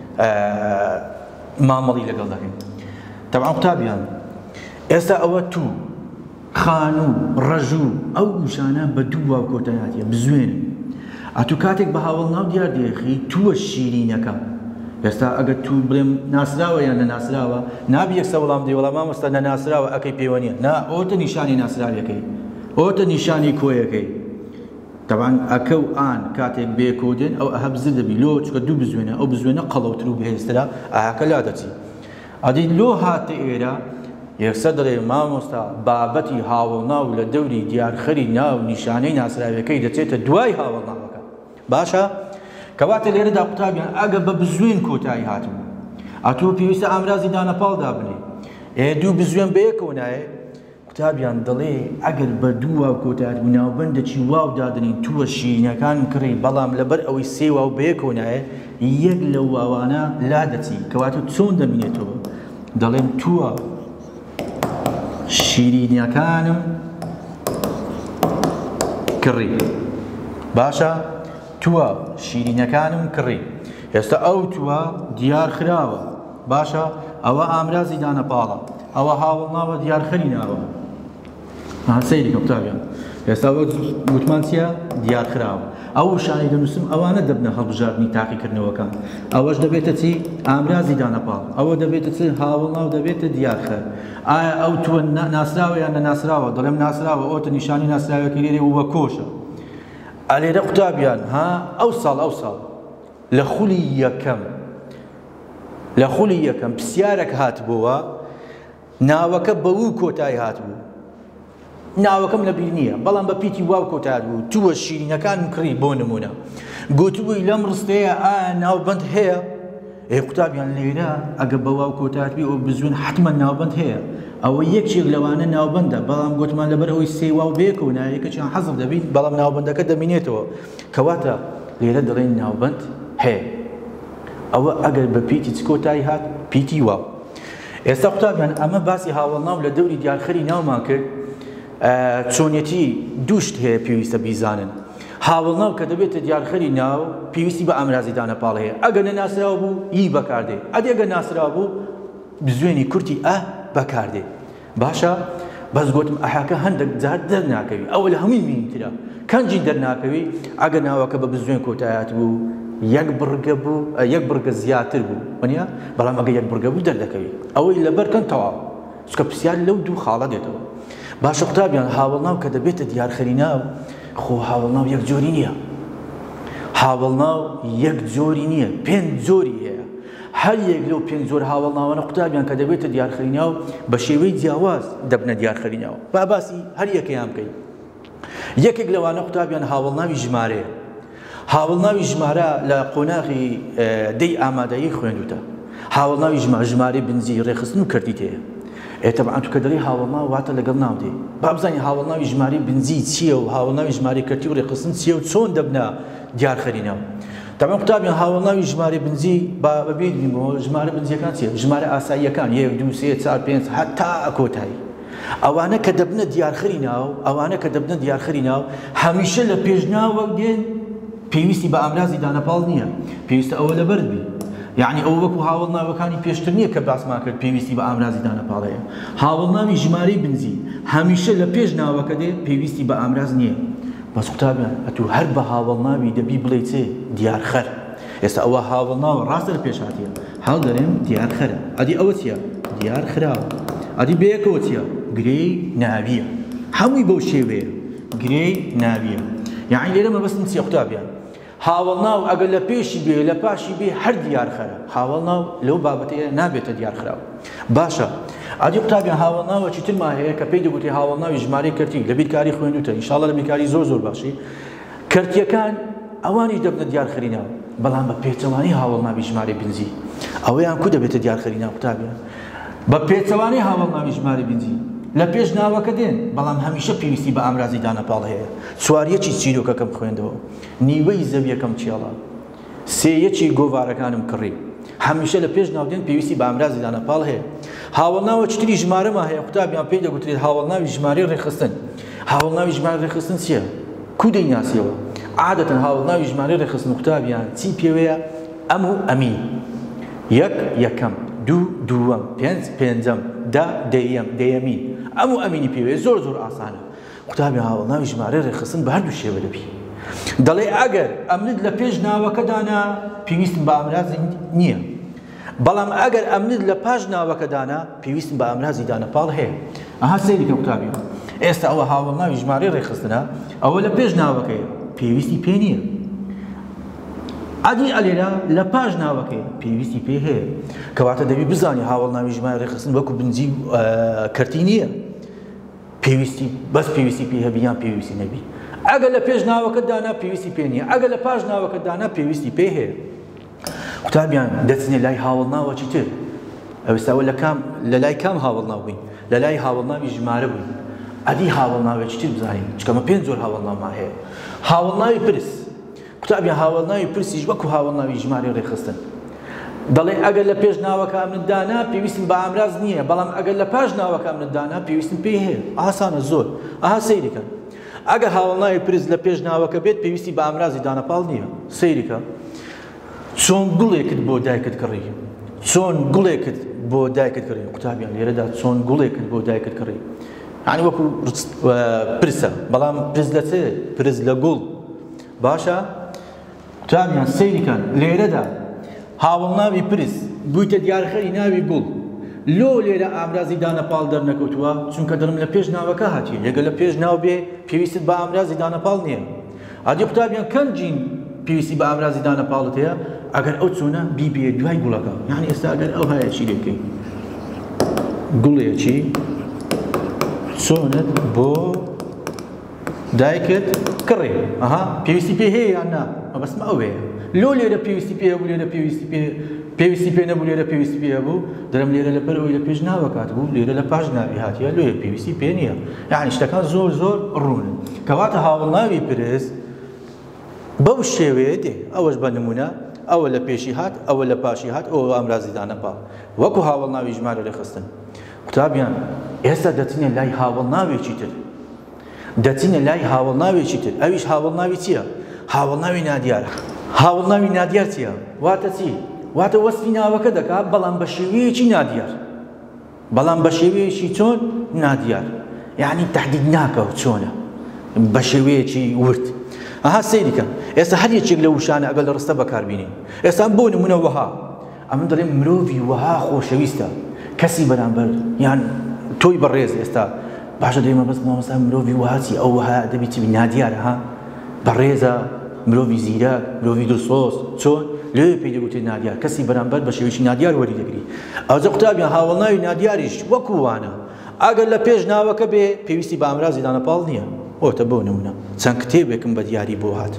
Speaker 1: مامەڵی لەگەڵ دەکەین تەبعا قوتابیان ئێستا ئەوە تو خان و ڕەژوو ئەو گوشانە بە دوو واو کۆتایی هاتیە بزوێنن ئەتوو کاتێک بە هاوڵ ناو دیاردەیەخی تووە شیرینەکە ئێستا ئەگەر تو بڵێم ناسراوە یان نەناسراوە نابی یەکسە وەڵام دێ وەڵام مامۆستا نەناسراوە ئەکەی پێوە نییە نا ئەوتە نیشانی ناسراویەکەی ئەوتە نیشانی کۆیەکەی تەوان ئەکە و ئان کاتێک بێکۆدێن ئەو ئەهە بزر دەبی لۆ چکە دوو بزوێنە ئەو بزوێنە قەڵەوتر و بەهێزترا ئاهاکە لا دەچی ئەدی لۆ هاتە ئێرە یەکسەر دەڵێ مامۆستا بابەتی هاوڵ ناو لە دەوری دیارخەری ناو نیشانەی ناسراویەکەی دەچێتە دوای هاوڵ ناوەکە باشە کەواتە لێرەدا قوتابیان ئەگە بە بزوێن کۆتایی هاتبوو ئەتوو پێویستە ئامرازی دانەپاڵ دابنێ ئێ دوو بزوێن بەیەکەوە نایە قوتابیان دەڵێ ئەگەر بە دوو واو کۆتایی بوو ناوبەندێکی واو دادنین تووە شیرینەکان کڕی بەڵام لەبەر ئەوەی سێ واو بەیەکەوە نایە یەک لە واوانە لا دەچی کەواتە چۆن دەمینێتەوە دەڵێم تووە شیرینەکانم کڕی باشە تووە شیرینەکانم کڕی ئێستا ئەو تووە دیار خراوە باشە ئەوە ئامرازی دانەپاڵە ئەوە هاوڵ ناوە دیارخەری ناوە سەیری کە قوتابیان ئێستا گوتمان چییە دیار خراوە ئەو شانی دەنووسم ئەوانە دەبنە هەڵبژاردننی تاقیکردنەوەکان ئەوەش دەبێتە چی ئامرازی دانەپاڵ ئەوە دەبێتە چ هاوڵ ناو دەبێتە دیارخەر ئایا ئەو تووە ناسراوە یان نەناسراوە دەڵێم ناسراوە ئەوتە نیشانی ناسراوەکە لێرێ وە کۆشە ئەلێرە قوتابیان ها ئەو ساڵ ئەو ساڵ لە خولی یەکەم لە خولی یەکەم پرسیارێک هاتبووە ناوەکە بەوو کۆتایی هاتبوو ناوەکەم لەبیر نییە بەڵام بە پیتی واو کۆتایی بوو تووە شیرینەکان کڕی بۆ نمونە گوتبووی لەم ڕستەیە ئایا ناوبەند هەیە ئێ قوتابیان لێرە ئەگە بە واو کۆتایی بی ئەو بزوێن حتمما ناوبەند هەیە ئەوە یەکێک لەوانە ناوبەندە بەڵام گوتمان لەبەر ئەوەی سێ واو بەیەکەوە نایەکەچیان حەزم دەبیت بەڵام ناوبەندەکە دەمینێتەوە کەواتە لێرە دەڵێن ناوبەند هەیە ئەوە ئەگەر بە پیتی چ کۆتایی هات پیتی واو ئێستا قوتابیان ئەمە باسی هاوڵ ناو لە دەوری دیارخەری ناومان کرد چۆنیەتی دووشت هەیە پێویستە بیزانن هاوڵناو کە دەبێتە دیارخەری ناو پێویستی بە ئامرازی دانەپاڵ هەیە ئەگەر نەناسراوە بوو یی بەکاردێ ئەدی ئەگەر ناسراوە بوو بزوێنی کورتی ئە بەکاردێ باشە بەس گوتم ئەحاکە هەندێک جار دەرناکەوی ئەوە لە هەمووی مهمترە کەنجی دەرناکەوی ئەگەر ناوەکە بە بزوێن کۆتایات بوو یەک بڕگە بوو یەک بڕگە زیاتر بوو وەنیە بەڵام ئەگەر یەک بڕگە بوو دەردەکەوی ئەوەی لەبەرکەن تەواو چکە پرسیار لەو دوو خاڵە دێتەوە باشە قوتابیان هاوڵناو کە دەبێتە دیارخەری ناو خۆ هاوڵناو یەک جۆری نییە هاوڵناو یەک جۆری نییە پێنج جۆری هەیە هەر یەک لەو پێنج جۆر هاوڵناوانە قوتابیان کە دەبێتە دیارخەری ناو بە شێوەی جیاواز دەبنە دیارخەری ناو با باسی هەر یەکەیان بکەین یەکێک لەوانە قوتابیان هاوڵناوی ژمارەیە هاوڵناوی ژمارە لە قۆناغی دەی ئامادەیی خوێندوتە هاوڵناوی ژمارەی بنزی ڕێخستن و کردیت هەیە ئێتەبعان تو کە دەڵێ هاوڵناو واتە لەگەڵ ناو دێ با بزانین هاوڵناوی ژمارەی بنزی چییە و هاوڵناوی ژمارەی کردی و ڕێخستن چییە و چۆن دەبنە دیارخەری ناو تەمام قوتابیان هاوڵناوی ژمارەی بنزی با بەبێ بینەوە ژمارە بنزیەکان چییە ژمارە ئاساییەکان یەک دوو سێ چوار پێنج هەتا کۆتایی ئەوانە کە دەبنە دیارخەری ناو ئەوانە کە دەبنە دیارخەری ناو هەمیشە لە پێشناوەک دێن پێویستی بە ئامرازی دانەپاڵ نییە پێویستە ئەوە لەبەرد بی یعنی ئەو وەکو هاوڵناوەکانی پێشتر نییە کە باسمان کرد پێویستی بە ئامرازی دانەپاڵ هەیە هاوڵناوی ژمارەی بنزی هەمیشە لە پێش ناوەکە دێ پێویستی بە ئامراز نییە بەس قوتابیان ئەتو هەر بە هاوڵناوی دەبی بڵێ چێ دیارخەر ئێستا ئەوە هاوڵناوە ڕاستە لە پێش هاتیە هەڵ دەرێن دیارخەرە ئەدی ئەوە چییە دیارخراوە ئەدی بەیەکەوە چییە گرەی ناویە هەمووی بەو شێوەیە گرەی ناویە یعنی لێرە مەبەستم چییە قوتابیان هاوڵناو ئەگەر لە پێشی بێ لە پاشی بێ هەر دیارخەرە هاوڵناو لەو بابەتەیە نابێتە دیارخراوە باشە ئادی قوتابیان هاوڵناوە چیترمان هەیە کە پێی دەگوتی هاوڵناوی ژمارەی کردی لە بیرکاری خوێندوتە ئینشاڵڵا لە بیرکاری زۆر زۆر باشی کردیەکان ئەوانی دەبنە دیارخەری ناو بەڵام بە پێچەوانی هاوڵناوی ژمارەی بنزی ئەوەیان کو دەبێتە دیارخەری ناو قوتابیان بە پێچەوانی هاوڵناوی ژمارەی بنزی لە پێش ناوەکە دێن بەڵام هەمیشە پێویستی بە ئامرازی دانەپاڵ هەیە چواریەکی چیرۆکەکەم خوێندەوە نیوەی زەویەکەم چێڵە سێیەکی گۆڤارەکانم کڕی هەمیشە لە پێش ناو دێن پێویستی بە ئامرازی دانەپاڵ هەیە هاوڵناوە چتری ژمارەما هەیە قوتابیان پێی دەگوترێت هاوڵناوی ژمارەی ڕێخستن هاوڵناوی ژمارەی ڕێخستن چییە کو دەیناسیەوە عادەتەن هاوڵناوی ژمارەی ڕێخستن قوتابیان چی پێوەیە ئەم و ئەمین یەک یەکەم دوو دووەم پێنج پێنجەم دا دەیەم دەیەمین ئەم و ئەمینی پێوەیە زۆر زۆر ئاسانە قوتابی هاوڵناوی ژمارەی ڕێخستن بە هەردوو شێوە دەبی دەڵێ ئەگەر ئەمنت لە پێش ناوەکەدانا پێویستم بە ئامرازی نییە بەڵام ئەگەر ئەمنت لە پاش ناوەکەدانا پێویستم بە ئامرازی دانەپاڵ هەیە ئەها سەیری کە قوتابی ئێستا ئەوە هاوڵناوی ژمارەی ڕێخستنە ئەوە لە پێش ناوەکەیە پێویستی پێ نییە ئەدی ئەلێرە لە پاش ناوەکەی پێویستی پێ هەیە کەواتە دەبی بزانی هاوڵناوی ژمارەی ڕێخستن وەکو بنزی کەرتی نییە پێویستی بەس پێویستی پێ هەبی یان پێویستی نەبی ئەگەر لە پێش ناوەکەدانا پێویستی پێ نییە ئەگەر لە پاش ناوەکەدانا پێویستی پێ هەیە قوتابیان دەچنێ لای هاوڵناوە چیتر ئەوستاوە لە کام لە لای کام هاوڵناو بووین لە لای هاوڵناوی ژمارە بووین ئەدی هاوڵناوێ چیتر بزانین چکەمە پێنج زۆر هاوڵناومان هەیە هاوڵناوی پرس قوتابیان هاوڵناوی پرسیش وەکو هاوڵناوی ژمارەی ڕێخستن دەڵێ ئەگەر لە پێش ناوەکە ئەمنتدانا پێویستم بە ئامراز نییە بەڵام ئەگەر لە پاش ناوەکە ئەمنتدانا پێویستم پێ هەیە ئاسانە زۆر ئەها سەیریکە ئەگەر هاوڵناوی پرس لە پێش ناوەکە بێت پێویستی بە ئامرازی دانەپاڵ نییە سەیریکە چۆن گوڵێکت بۆ دایکت کڕی چۆن گوڵێکت بۆ دایکت کڕی قوتابیان لێرەدا چۆن گوڵێکت بۆ دایکت کڕی یعنی وەکو پرسە بەڵام پرس لە چێ پرس لە گوڵ باشە قوتابیان سەیریکەن لێرەدا هاوڵناوی پرس بوویتە دیارخەری ناوی گوڵ لۆ لێرە ئامرازی دانەپاڵ دەرنەکەوتووە چونکە دەرم لە پێش ناوەکە هاتی ئەگەر لە پێش ناو بێ پێویستت بە ئامرازی دانەپاڵ نییە ئادی قوتابیان کەنجین پێویستی بە ئامرازی دانەپاڵت هەیە ئەگەر ئەو چۆنە بیبێ دوای گوڵەکە یعنی ئێستا ئەگەر ئەو هەیە چی لێکەی گوڵێکی چۆنت بۆ دایکت کڕێ ئەها پێویستی پێ هەیە یان نا مەبەستمە ئەوەیە لۆ لێرە پێویستی پێ هەبوو لێرە پێویستی پێ پێویستی پێ نەبوو لێرە پێویستی پێ هەبوو دەرم لێرە لەبەر ئەوەی لە پێش ناوەکات بوو لێرە لە پاش ناوی هاتیە لێ پێویستی پێ نییە یعنی شتەکان زۆر زۆر ڕوون کەواتە هاوڵناوی پرس بەو شێوەیە دێ ئەوەش بە نمونە ئەوە لە پێشی هات ئەوە لە پاشی هات ئەوە ئامرازی دانەپاڵ وەکو هاوڵناوی ژمارە ڕێخستن قوتابیان ئێستا دەچینە لای هاوڵناوێکی تر دەچینە لای هاوڵناوێکی تر ئەویش هاوڵناوی چییە هاوڵناوی نادیارە. هاوڵناوی نادیار چییە؟ واتە چی؟ واتە وەسفی ناوەکە دەکات بەڵام بە شێوەیەکی نادیار. بەڵام بە شێوەیەکی چۆن نادیار. یعنی تحدید ناکەوت چۆنە بە شێوەیەکی ورد. ئەها سەیریکەن ئێستا هەر یەکێک لە وشانە ئەگەر لە ڕستە بەکاربینین. ئێستا بۆ نمونە وەها ئەمن دەڵێن مرۆڤی وەها خۆشەویستە کەسی بەرامبەر یان تۆی بەڕێز ئێستا باشە دەیمە بەس مامۆستا مرۆڤی وەها چی ئەو وەها دەبێتی نادیارە ها بەڕێزە مرۆڤی زیرەک مرۆڤی دڵسۆز چۆن لێ پێی دەگوتێت نادیار کەسی بەرامبەر بە شێوەیەکی نادیار وەری دەگری. ئەوجە قوتابیان هاوڵناوی نادیاریش وەکو وانە ئەگەر لە پێش ناوەکە بێ پێویستی بە ئامرازی دانەپاڵ نییە. ئۆتە بۆ نمونە چەند کتێبێکم بە دیاری بۆ هات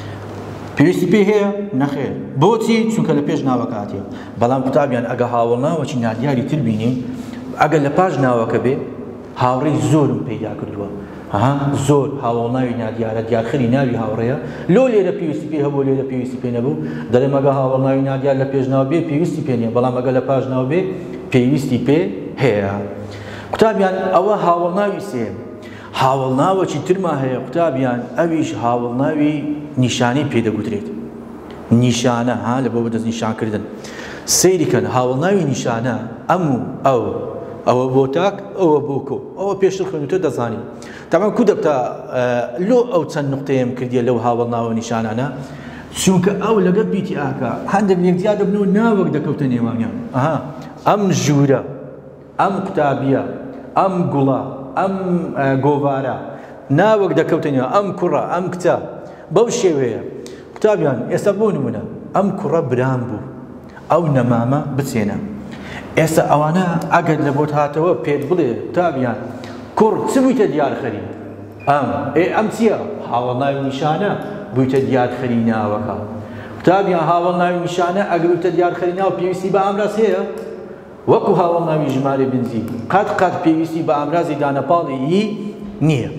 Speaker 1: پێویستی پێ هەیە نەخێر بۆچی چونکە لە پێش ناوەکە هاتیە. بەڵام قوتابیان ئەگە هاوڵناوەکی نادیاری تر بینیم ئەگەر لە پاش ناوەکە بێ هاوڕێی زۆرم پەیدا کردووە ها زۆر هاوڵناوی نادیارە دیارخەری ناوی هاوڕێیە لۆ لێرە پێویستی پێ هەبوو لێرە پێویستی پێ نەبوو دەڵێم ئەگە هاوڵناوی نادیار لە پێش ناو بێ پێویستی پێ نییە بەڵام ئەگە لە پاش ناو بێ پێویستی پێ هەیە. قوتابیان ئەوە هاوڵناوی سێم. هاوڵناوەکی ترما هەیە قوتابیان ئەویش هاوڵناوی نیشانەی پێدەگوترێت. نیشانە ها لە بۆ بەدەست نیشانکردن سەیریکەن هاوڵناوی نیشانە ئەم و ئەو ئەوە بۆ تاک ئەوە بۆ کۆ ئەوە پێشتر خوێنوتە دەزانی. تامان کو دەبتە لۆ ئەو چەند نقطەیەم کردیە لەو هاوڵناوە نیشانانە چونکە ئەو لەگەڵ بیتی ئاکە هەندێک یەکجیا دەبن و ناوەک دەکەوتە نێوانیان. ئەها ئەم ژوورە ئەم قوتابیە ئەم گوڵە ئەم گۆڤارە ناوەک دەکەوتە نێوان ئەم کوڕە ئەم کتە بەو شێوەیە. قوتابیان ئێستا بۆ نمونە ئەم کوڕە برام بوو ئەو نەمامە بچێنە. ئێستا ئەوانە ئەگەر لە بۆت هاتەوە پێت بڵێ قوتابیان کوڕ چ بوویتە دیارخەری ئەم ئێ ئەم چییە هاوڵناوی نیشانە بوویتە دیارخەری ناوەکە. قوتابیان هاوڵناوی نیشانە ئەگەر بوویتە دیارخەری ناو پێویستی بە ئامراز هەیە وەکو هاوڵناوی ژمارە بنزی قەت قەت پێویستی بە ئامرازی دانەپاڵی نییە.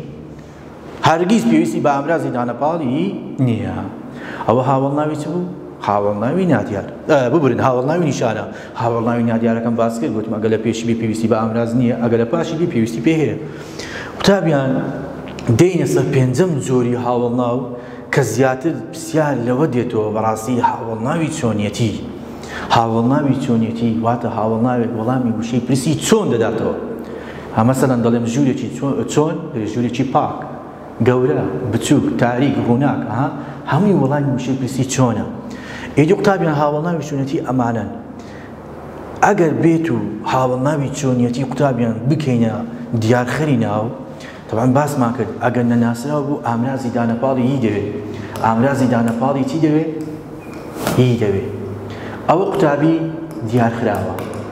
Speaker 1: هەرگیز پێویستی بە ئامرازی دانەپاڵی نییە. ئەوە هاوڵناوی چ بوو؟ هاوڵناوی نادیار. ببرن هاوڵناوی نیشانە هاوڵناوی نادیارەکەم باس کرد گوتم ئەگەر لە پێشی بێ پێویستی بە ئامراز نییە ئەگەر لە پاشی بێ پێویستی پێ هەیە. قوتابیان دێینە سەر پێنجەم زۆری هاوڵناو کە زیاتر پرسیار لەوە دێتەوە بەڕاستی هاوڵناوی چۆنیەتی. هاوڵناوی چۆنیەتی واتە هاوڵناوێک وەڵامی وشەی پرسی چۆن دەداتەوە. ها مەسەڵەن دەڵێم ژوورێکی چۆن ژوورێکی پاک گەورە بچووک تاریک ڕووناک ها هەمووی وەڵامی وشەی پرسی چۆنە. ئێدی قوتابیان هاوڵناوی چۆنیەتی ئەمانەن ئەگەر بێت و هاوڵناوی چۆنیەتی قوتابیان بکەینە دیارخەری ناو تەبعاً باسمان کرد ئەگەر نەناسراوە بوو ئامرازی دانەپاڵی هی دەوێت. ئامرازی دانەپاڵی چی دەوێت؟ هی دەوێت. ئەوە قوتابی دیارخراوە.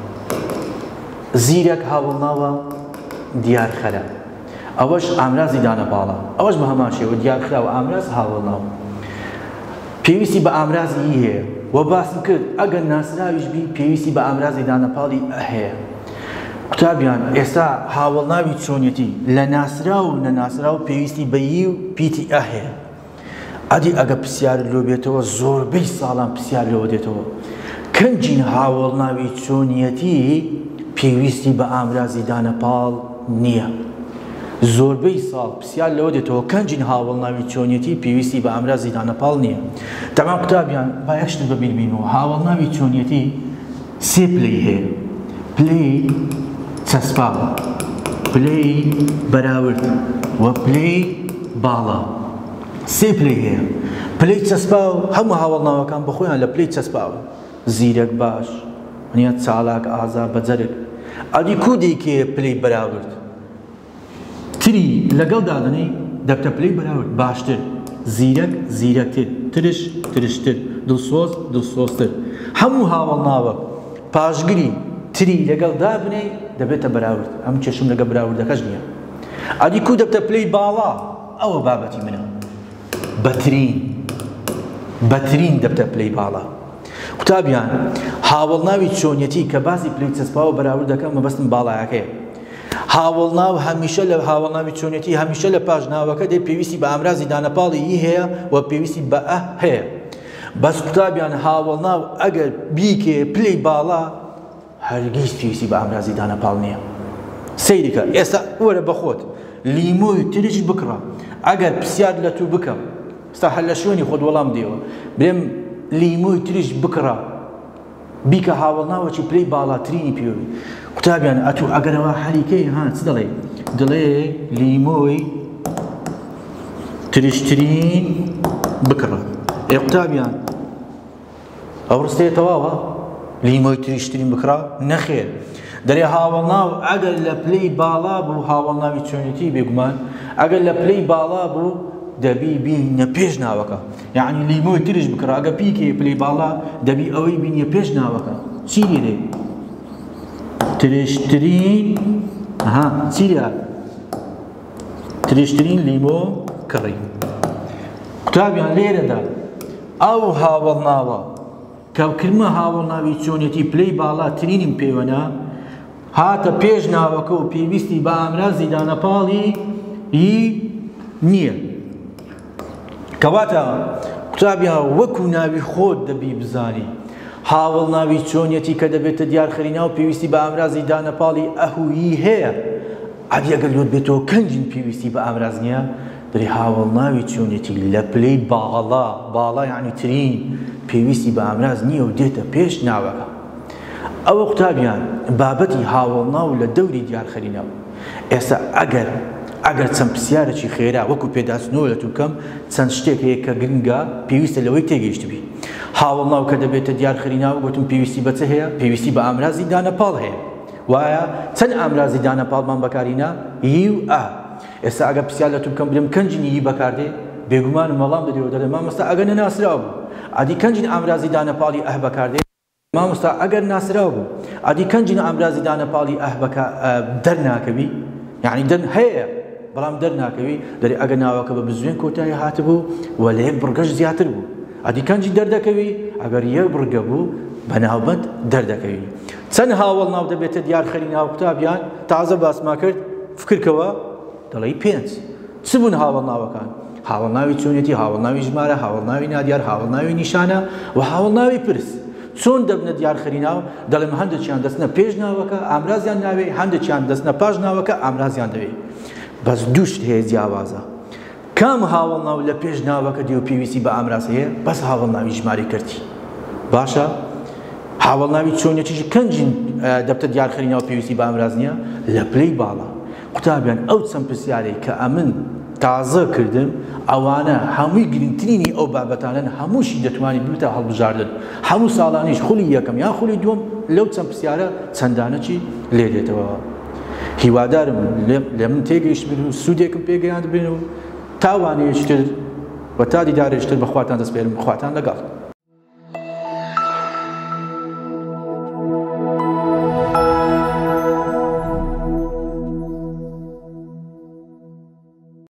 Speaker 1: زیرەک هاوڵناوە دیارخەرە. ئەوەش ئامرازی دانەپاڵە. ئەوەش بە هەمان شێوە دیارخراوە ئامراز هاوڵناوە. پێویستی بە ئامرازی هەیە و باسم کرد ئەگەر ناسراویش بی پێویستی بە ئامرازی دانەپاڵی هەیە. قوتابیان ئێستا هاوڵناوی چۆنیەتی لە ناسرا و نەناسرا و پێویستی بە یی و پیتی هەیە. ئەدی ئەگە پرسیار لۆ بێتەوە زۆربەی ساڵان پرسیار لەوە دێتەوە کەنجین هاوڵناوی چۆنیەتی پێویستی بە ئامرازی دانەپاڵ نییە. زۆربەی ساڵ پرسیار لەوە دێتەوە کەنجین هاوڵناوی چۆنیەتی پێویستی بە ئامرازی دانەپاڵ نییە. تەمام قوتابیان با یەکشت بەبیر بینەوە هاوڵناوی چۆنیەتی سێ پلەی هەیە. پلەی چەسپا پلەی بەراورد و پلەی باڵا سێ پلەی هەیە. پلەی چەسپا و هەموو هاوڵناوەکان بە خۆیان لە پلەی چەسپاوە زیرەک باش نیە چالاک ئازا بەجەرێک ئەدی کودێکێ پلەی بەراورد تری لەگەڵ دادنەی دەبتە پلەی بەراورد باشتر زیرەک زیرەکتر ترش ترشتر دڵسۆز دڵسۆزتر هەموو هاوڵناوە پاشگری تری لەگەڵ دابنێ دەبێتە بەراورد ئەم کێشم لەگە بەراوردەکەش نییە. ئەدی کو دەبتە پلەی باڵا ئەوە بابەتی منە بەترین بەترین دەبتە پلەی باڵا. قوتابیان هاوڵناوی چۆنیەتی کە باسی پلەی چەسپاوە بەراورد دەکەم مەبەستم باڵایەکەیە. هاوڵناو هەمیشە لە هاوڵناوی چۆنیەتی هەمیشە لە پاش ناوەکە دێ پێویستی بە ئامرازی دانەپاڵی ی هەیە و پێویستی بە ئە هەیە. بەس قوتابیان هاوڵناو ئەگەر بیکێ پلەی باڵا هەرگیز پێویستی بە ئامرازی دانەپاڵ نییە. سەیریکە ئێستا وەرە بەخۆت لیمۆی تریش بکڕە ئەگەر پرسیار لە تو بکەم ستا هەر لە شوێنی خۆت وەڵام دێەوە برێم لیمۆی تریش بکڕە بیکە هاوڵناوەکی پلەی باڵاترینی پێوی قوتابیان ئەتوو ئەگەرەوە هەریکەی ها چ دەڵێ دڵێ لیمۆی تریشترین بکڕە ئێ قوتابیان ئەو ڕستەیە تەواوە لیمۆی تریشترین بکڕە نەخێر دەرێ هاوڵناو ئەگەر لە پلەی باڵا بوو هاوڵناوی چۆنیەتی بێگومان ئەگەر لە پلەی باڵا بوو دەبی بینە پێش ناوەکە یعنی لیمۆی تریش بکڕە ئەگە پیکێ پلەی باڵا دەبی ئەوەی بینە پێش ناوەکە چی لێ تریشترین ها چیە تریشترین لیمۆ کڕی قوتابیان لێرەدا ئەو هاوڵناوە کەوکرمە هاوڵناوی چۆنیەتی پلەی باڵاترینیم پێوەنا هاتە پێش ناوەکە و پێویستی بە ئامرازی دانەپاڵی ی نییە کەواتە قوتابیان وەکو ناوی خۆت دەبی بزانی هاوڵناوی چۆنیەتی کە دەبێتە دیارخەرینا و پێویستی بە ئامرازی دانەپاڵی ئەهویی هەیە ئەدی ئەگەر لۆت بێتەوە کەنجین پێویستی بە ئامراز نییە دەری هاوڵناوی چۆنیەتی لە پلەی باڵا باڵا یعنی ترین پێویستی بە ئامراز نییە و دێتە پێش ناوەکە ئەوە قوتابیان بابەتی هاوڵناو لە دەوری دیارخەرینەوە ئێستا ئەگەر ئەگەر چەند پرسیارێکی خێرا وەکو پێداچنەوە لە تووکەم چەند شتێک هەیە کە گرنگە پێویستە لەوەی تێگەیشتبی هاوڵناو کە دەبێتە دیارخەریناوە گوتم پێویستی بە چ هەیە پێویستی بە ئامرازی دانەپاڵ هەیە وایە چەند ئامرازی دانەپاڵمان بەکارینە ی و ئا ئێستا ئەگە پرسیار لە تووکەم برم کەنجینی یی بەکاردێ بێگومانم وەڵام دەدەوە دەڵێ مامۆستا ئەگەر نەناسراوە بوو ئادی کەنجین ئامرازی دانەپاڵی ئەه بەکاردێ مامۆستا ئەگەر ناسراوە بوو ئادی کەنجین ئامرازی دانەپاڵی ئەه دەرناکەوی یعنی دەن هەیە بەڵام دەرناکەوی دەری ئەگە ناوەکە بە بزوێن کۆتایی هاتبوو وە لە یەک بڕگەش زیاتر بوو ئەدی کەنجی دەردەکەوی ئەگەر یەک بڕگە بوو بەناوبەند دەردەکەوی چەند هاوڵناو دەبێتە دیارخەریناو قوتابیان تازە باسما کرد فکرکەوە دەڵێی پێنج چ بوون هاوڵناوەکان هاوڵناوی چۆنیەتی هاوڵناوی ژمارە هاوڵناوی نادیار هاوڵناوی نیشانە و هاوڵناوی پرس چۆن دەبنە دیارخەریناو دەڵێم هەندێکیان دەستنە پێش ناوەکە ئامرازیان ناوێ هەندێکیان دەستنە پاش ناوەکە ئامرازیان دەوێ بەس دوو شت هەیە جیاوازە کام هاوڵناو لە پێش ناوەکە دی و پێویستی بە ئامراز هەیە بەس هاوڵناوی ژمارە کردی باشە هاوڵناوی چۆنیەتیش کەنجین دەبتە دیارخەریناو پێویستی بە ئامراز نییە لە پلەی باڵا قوتابیان ئەو چەند پرسیارەی کە ئەمن تازە کردم ئەوانە هەمووی گرنگترینی ئەو بابەتانن هەمووشی دەتوانێت ببێتە هەڵبژاردن هەموو ساڵانیش خولی یەکەم یان خولی دووەم لەو چەند پرسیارە چەندانەی لێ دێتەوە هیوادارم لە من تێگەیشت بن و سوودێکم پێگەیاند بێن و تاوانێشتر و تا دیدارێشتر بەخواتان دەست پێرم خواتان لەگەڵ